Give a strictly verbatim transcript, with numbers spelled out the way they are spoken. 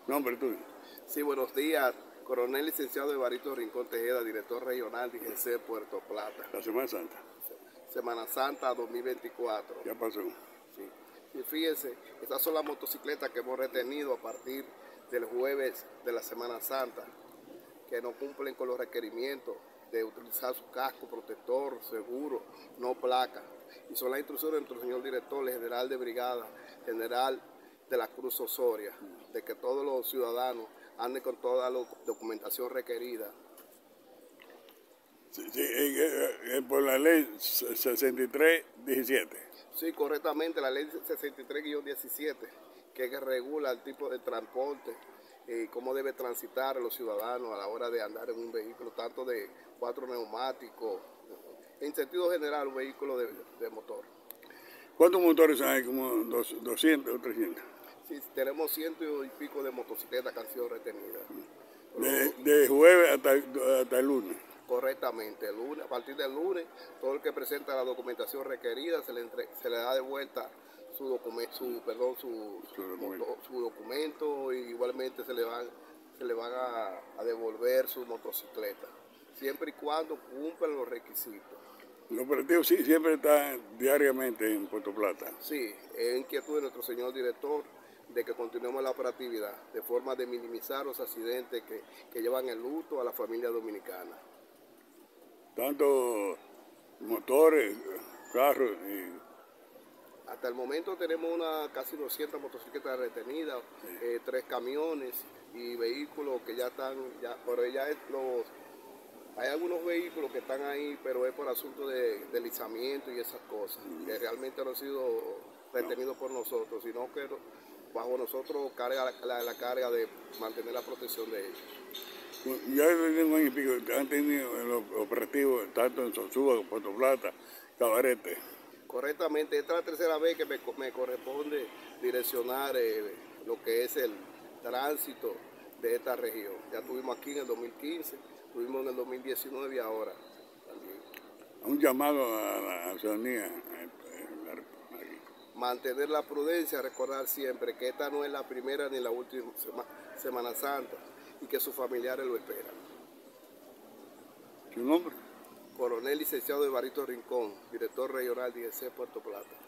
Nombre tuyo. Sí, buenos días. Coronel licenciado Evaristo Rincón Tejeda, director regional de I G C Puerto Plata. La Semana Santa. Semana Santa dos mil veinticuatro. Ya pasó. Sí. Y fíjense, estas son las motocicletas que hemos retenido a partir del jueves de la Semana Santa, que no cumplen con los requerimientos de utilizar su casco protector, seguro, no placa. Y son las instrucciones de nuestro señor director, el general de brigada, general de la Cruz Osoria, de que todos los ciudadanos anden con toda la documentación requerida. Sí, sí, eh, eh, por la ley sesenta y tres diecisiete. Sí, correctamente, la ley sesenta y tres guion diecisiete, que regula el tipo de transporte y cómo debe transitar los ciudadanos a la hora de andar en un vehículo, tanto de cuatro neumáticos, en sentido general, un vehículo de, de motor. ¿Cuántos motores hay? ¿Como doscientos o trescientos? Sí, tenemos ciento y pico de motocicletas que han sido retenidas. De, de jueves hasta, hasta el lunes. Correctamente, el lunes, a partir del lunes, todo el que presenta la documentación requerida se le, entre, se le da de vuelta su documento, su, perdón, su, su, documento. su documento y igualmente se le van, se le van a, a devolver su motocicleta, siempre y cuando cumplan los requisitos. El operativo sí, siempre está diariamente en Puerto Plata. Sí, es inquietud de nuestro señor director de que continuemos la operatividad de forma de minimizar los accidentes que, que llevan el luto a la familia dominicana. Tanto motores, carros y... Hasta el momento tenemos una casi doscientas motocicletas retenidas, sí. eh, tres camiones y vehículos que ya están, ya, pero ya es los, hay algunos vehículos que están ahí, pero es por asunto de deslizamiento y esas cosas, mm. que realmente no han sido retenidos no. por nosotros, sino que bajo nosotros carga la, la carga de mantener la protección de ellos. Ya tenemos un año y pico, han tenido los operativos tanto en Sosúa, Puerto Plata, Cabarete. Correctamente, esta es la tercera vez que me, me corresponde direccionar eh, lo que es el tránsito de esta región. Ya estuvimos aquí en el dos mil quince, estuvimos en el dos mil diecinueve y ahora también. Un llamado a la ciudadanía. Mantener la prudencia, recordar siempre que esta no es la primera ni la última sema, Semana Santa y que sus familiares lo esperan. ¿Su nombre? Coronel licenciado Evaristo Rincón, director regional de I G C Puerto Plata.